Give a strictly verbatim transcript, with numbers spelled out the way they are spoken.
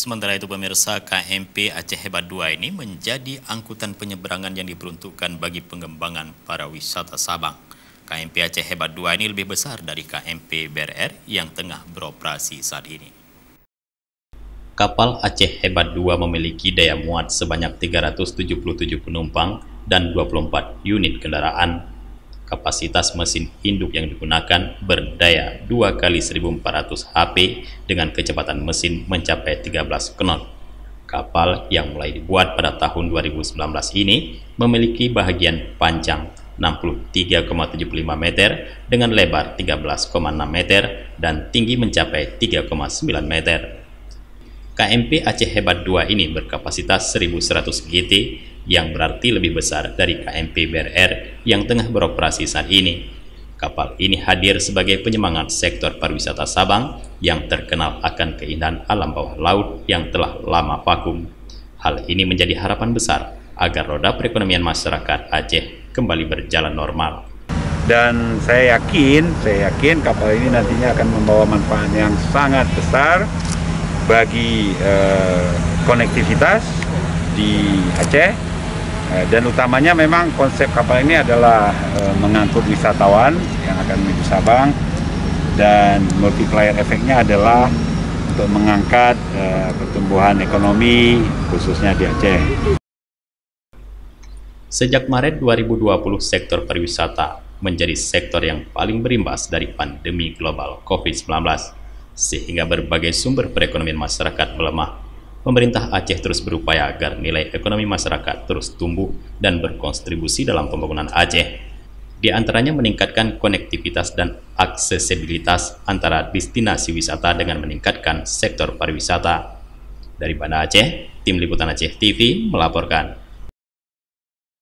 Sementara itu pemirsa, K M P Aceh Hebat dua ini menjadi angkutan penyeberangan yang diperuntukkan bagi pengembangan pariwisata Sabang. K M P Aceh Hebat dua ini lebih besar dari K M P B R R yang tengah beroperasi saat ini. Kapal Aceh Hebat dua memiliki daya muat sebanyak tiga ratus tujuh puluh tujuh penumpang dan dua puluh empat unit kendaraan. Kapasitas mesin induk yang digunakan berdaya dua kali seribu empat ratus H P dengan kecepatan mesin mencapai tiga belas knot. Kapal yang mulai dibuat pada tahun dua ribu sembilan belas ini memiliki bagian panjang enam puluh tiga koma tujuh lima meter dengan lebar tiga belas koma enam meter dan tinggi mencapai tiga koma sembilan meter. K M P Aceh Hebat dua ini berkapasitas seribu seratus G T yang berarti lebih besar dari K M P B R R yang tengah beroperasi saat ini. Kapal ini hadir sebagai penyemangat sektor pariwisata Sabang yang terkenal akan keindahan alam bawah laut yang telah lama vakum. Hal ini menjadi harapan besar agar roda perekonomian masyarakat Aceh kembali berjalan normal. Dan saya yakin, saya yakin kapal ini nantinya akan membawa manfaat yang sangat besar bagi eh, konektivitas di Aceh, eh, dan utamanya memang konsep kapal ini adalah eh, mengangkut wisatawan yang akan menuju Sabang, dan multiplier efeknya adalah untuk mengangkat eh, pertumbuhan ekonomi khususnya di Aceh. Sejak Maret dua ribu dua puluh, sektor pariwisata menjadi sektor yang paling berimbas dari pandemi global COVID sembilan belas. Sehingga berbagai sumber perekonomian masyarakat melemah. Pemerintah Aceh terus berupaya agar nilai ekonomi masyarakat terus tumbuh dan berkontribusi dalam pembangunan Aceh. Di antaranya meningkatkan konektivitas dan aksesibilitas antara destinasi wisata dengan meningkatkan sektor pariwisata. Dari Banda Aceh, Tim Liputan Aceh T V melaporkan.